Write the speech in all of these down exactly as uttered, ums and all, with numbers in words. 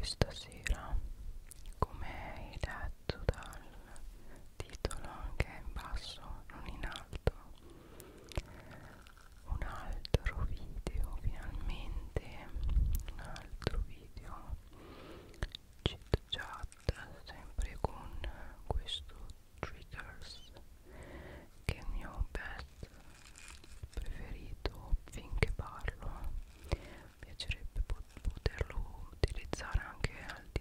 stasera, come hai letto dal titolo anche in basso, non in alto, un altro video, finalmente un altro video chit chat, sempre con questo triggers che è il mio pet preferito finché parlo. Mi piacerebbe pot poterlo utilizzare anche al di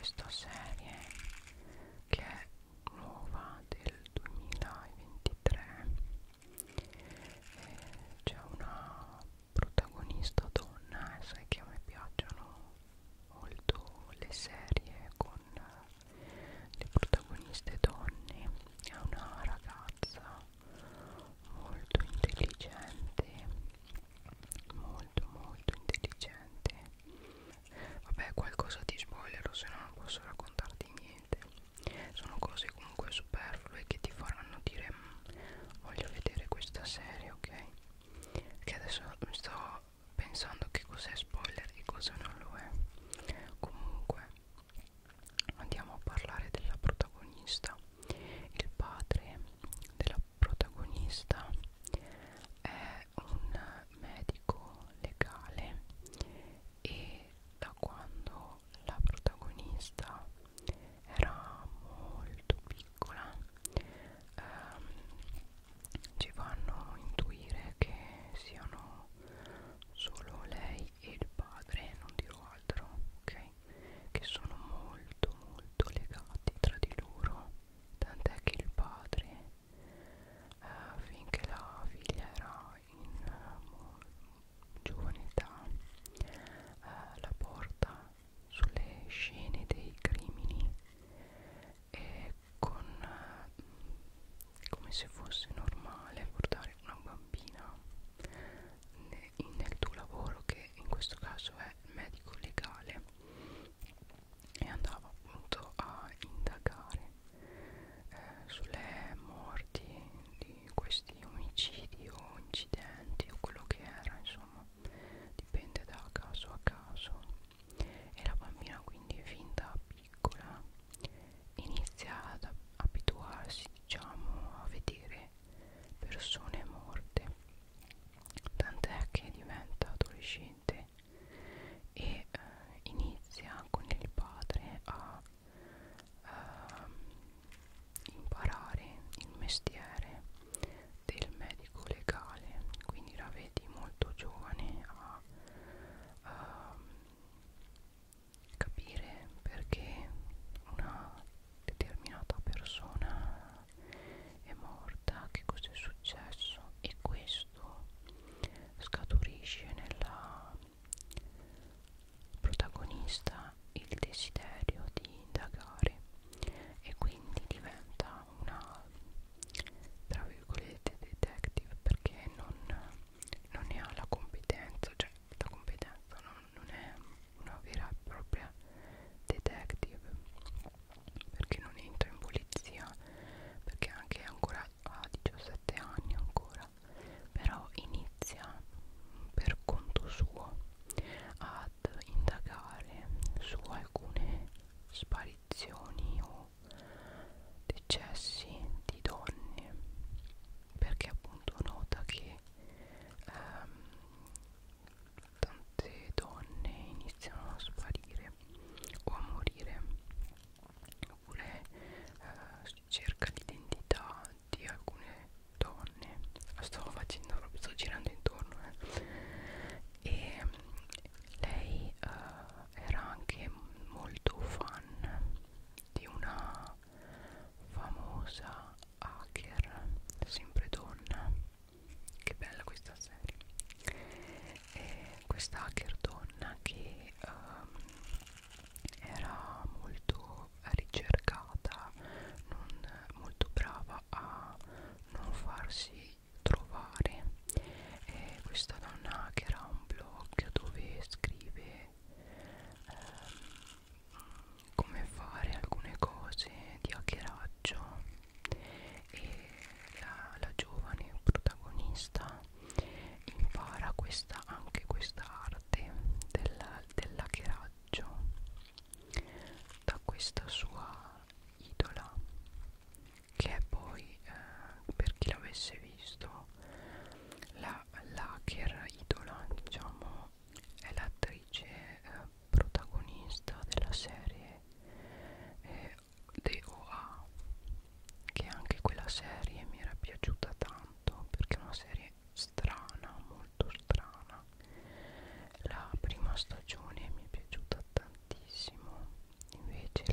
questa serie che è nuova del duemilaventitré. Eh, c'è una protagonista donna, e sai che a me piacciono molto le serie con le protagoniste donne. È una ragazza molto intelligente, molto molto intelligente. Vabbè, qualcosa ti spoilerò, se no non posso raccontarti niente. Sono cose comunque superflue che ti faranno dire "Mm, voglio vedere questa serie", ok? Che adesso mi sto pensando che cos'è spoiler e cosa non lo è. Comunque andiamo a parlare della protagonista. Il padre della protagonista è un medico legale e da quando la protagonista era molto piccola ehm, ci fanno intuire che siano solo lei e il padre, non dirò altro, ok? Che sono molto molto legati tra di loro, tant'è che il padre eh, finché la figlia era in eh, giovane età eh, la porta sulle scene dei crimini e con eh, come se fosse normale portare una bambina ne, in, nel tuo lavoro, che in questo caso è medico legale, e andava appunto a indagare eh, sulle morti di questi omicidi o incidenti o quello che era, insomma dipende da caso a caso. E la bambina quindi fin da piccola inizia ad abituarsi, diciamo, a vedere persone morte, tant'è che diventa adolescente e eh, inizia con il padre a ehm, imparare il mestiere del medico legale. Quindi la vedi molto giovane a ehm, capire perché una determinata persona è morta, che cosa è successo, e questo scaturisce nella protagonista il desiderio di indagare e quindi diventa una, tra virgolette, detective, perché non, non ne ha la competenza, cioè la competenza non, non è una vera e propria detective, perché non entra in polizia, perché anche ancora ha diciassette anni ancora, però inizia per conto suo ad indagare su alcune sparizioni o decessi di donne, perché appunto nota che ehm, tante donne iniziano a sparire o a morire, oppure eh, si cerca l'identità di alcune donne. La sto facendo proprio, sto girando intorno eh. E lei eh, era anche molto fan di una famosa hacker, sempre donna. Che bella questa serie. E questa hacker donna che um, era molto ricercata, non, molto brava a non farsi trovare. E questa donna che era un blog dove scrive ehm, come fare alcune cose di hackeraggio, e la, la giovane protagonista impara questa, anche questa arte del, del hackeraggio da questa sua idola, che è poi eh, per chi l'avesse visto, la l'hacker idola, diciamo, è l'attrice eh, protagonista della serie eh, The O A, che anche quella serie mi era piaciuta tanto perché è una serie strana, molto strana. La prima stagione mi è piaciuta tantissimo, invece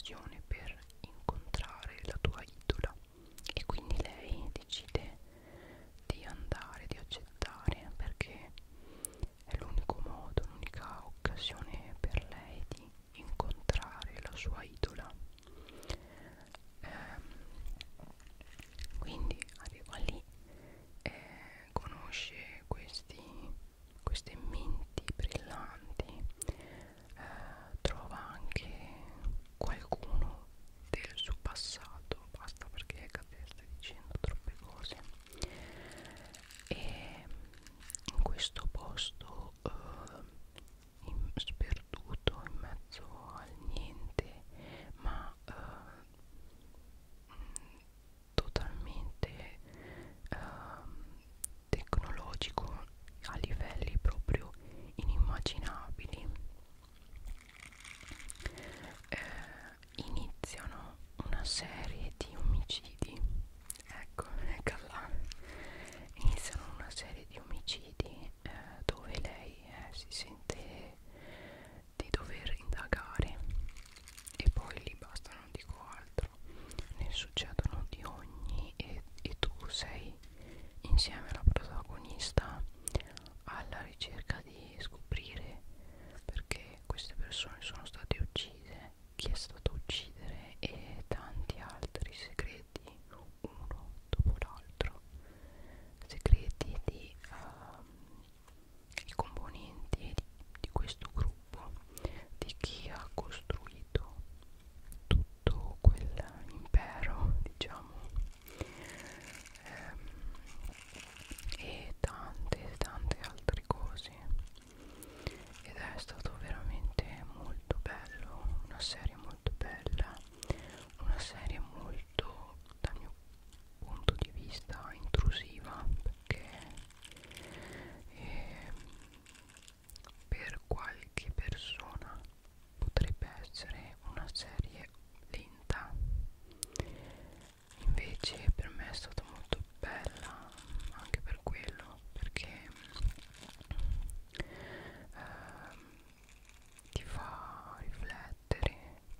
occasione per incontrare la tua idola e quindi lei decide di andare, di accettare, perché è l'unico modo, l'unica occasione per lei di incontrare la sua idola. ehm, quindi arriva lì, eh, conosce questi, queste menti brillanti, eh, trova anche qualcuno del suo passato, basta perché Gabriele sta dicendo troppe cose, e in questo posto eh, in, sperduto in mezzo al niente, ma eh, totalmente ehm, tecnologico a livelli proprio inimmaginabili. Eh, iniziano una serie di omicidi, ecco, ecco là, iniziano una serie di omicidi eh, dove lei eh, si sente di dover indagare, e poi lì basta, non dico altro, ne succedono di ogni, e, e tu sei insieme alla protagonista alla ricerca di scoprire perché queste persone sono state uccise, chi è stato a uccidere e tanti altri segreti uno dopo l'altro, segreti di um, i componenti di, di questo gruppo, di chi ha costruito tutto quell'impero, diciamo, ehm, e tante tante altre cose, ed è stato veramente molto bello, una serie molto bella, una serie molto, dal mio punto di vista, intrusiva, perché eh, per qualche persona potrebbe essere una serie lenta, invece per me è stata molto bella anche per quello, perché ehm, ti fa riflettere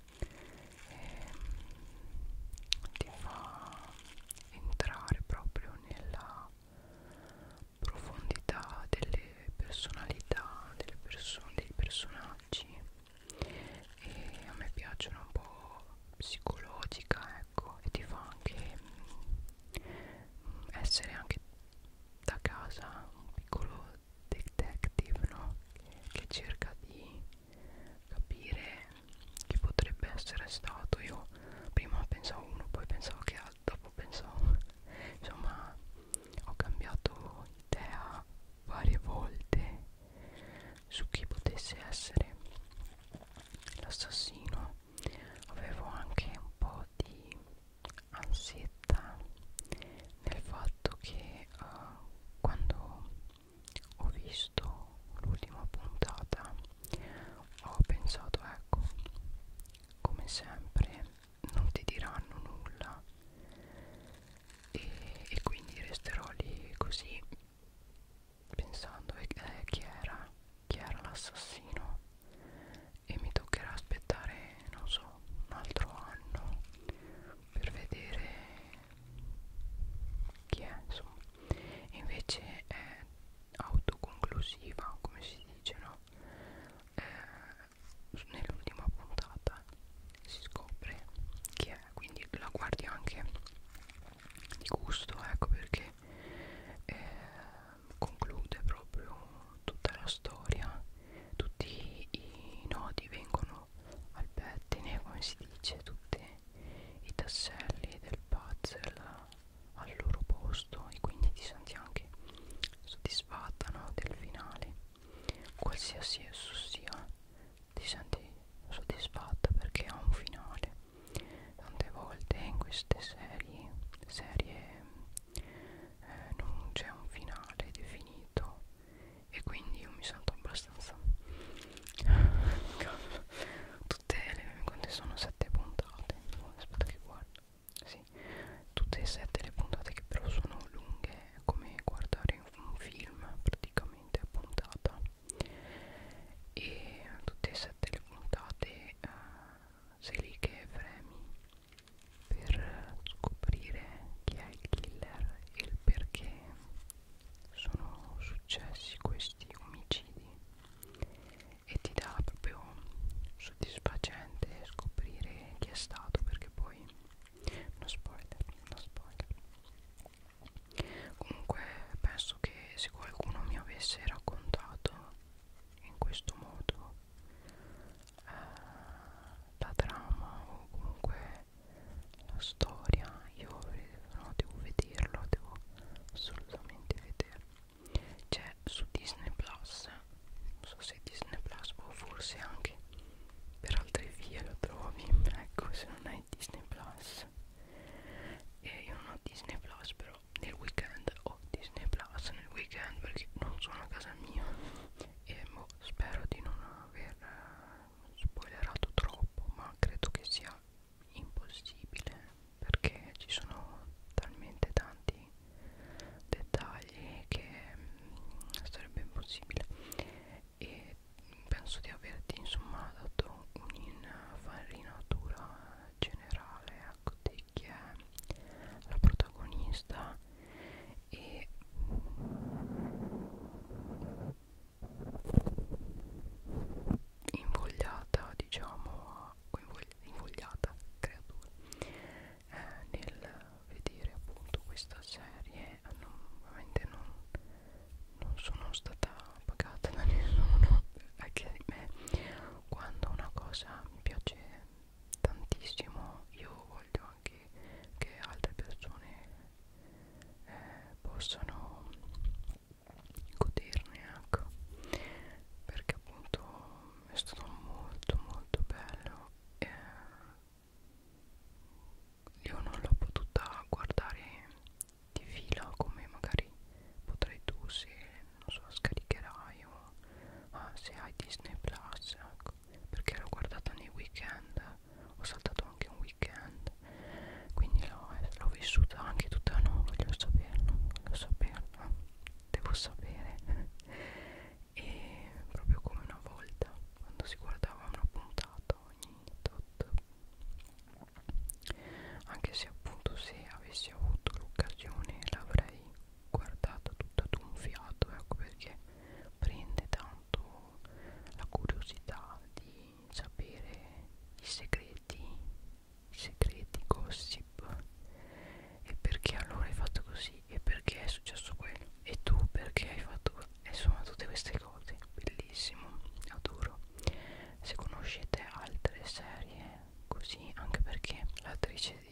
l'attrice